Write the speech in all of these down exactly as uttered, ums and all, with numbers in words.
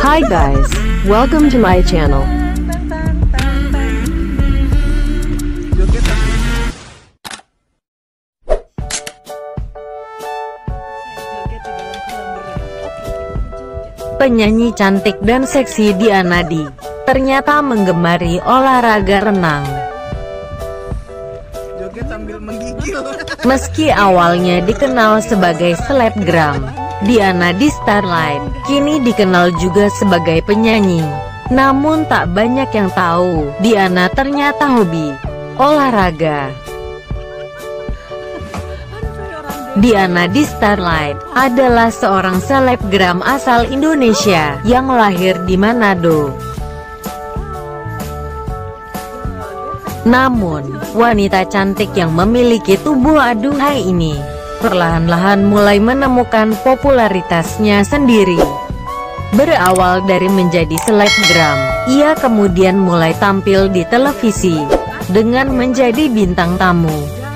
Hi guys, welcome to my channel. Penyanyi cantik dan seksi Diana Di ternyata menggemari olahraga renang. Joget sambil menggigil. Meski awalnya dikenal sebagai selebgram, Diana Di Starlight kini dikenal juga sebagai penyanyi. Namun tak banyak yang tahu, Diana ternyata hobi olahraga. Diana Di Starlight adalah seorang selebgram asal Indonesia yang lahir di Manado. Namun, wanita cantik yang memiliki tubuh aduhai ini perlahan-lahan mulai menemukan popularitasnya sendiri. Berawal dari menjadi selebgram, ia kemudian mulai tampil di televisi dengan menjadi bintang tamu.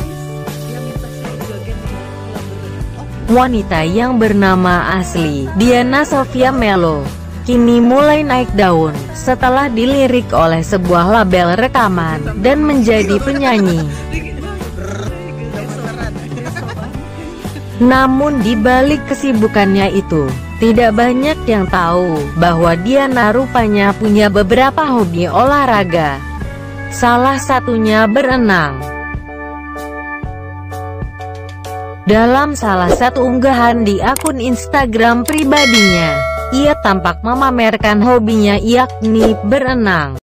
Wanita yang bernama asli Diana Sofia Melo kini mulai naik daun setelah dilirik oleh sebuah label rekaman dan menjadi penyanyi. Namun di balik kesibukannya itu, tidak banyak yang tahu bahwa Diana rupanya punya beberapa hobi olahraga. Salah satunya berenang. Dalam salah satu unggahan di akun Instagram pribadinya, ia tampak memamerkan hobinya yakni berenang.